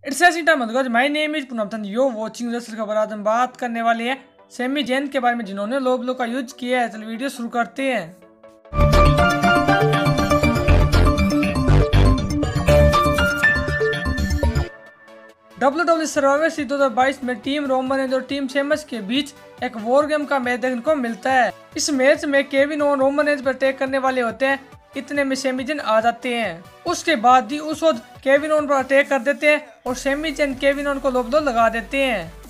It's ऐसी time guys, my name is पुनमथन, you watching wrestler खबर। आज हम बात करने वाले हैं सैमी जैन के बारे में जिन्होंने लो ब्लो का यूज किया है। चलो वीडियो शुरू करते हैं। WWE सर्वाइवर सीरीज 2022 में टीम रोमन रेंज और टीम शेमस के बीच एक वॉर गेम का मैच देखने को मिलता है। इस मैच में केविन और रोमन रेंज पर अटैक करने वाले होते हैं, इतने में सैमी जैन आ जाते हैं। उसके बाद ही उस वक्त केविन ओन पर अटैक कर देते हैं और सैमी जैन केविन ओन को लो ब्लो लगा देते हैं।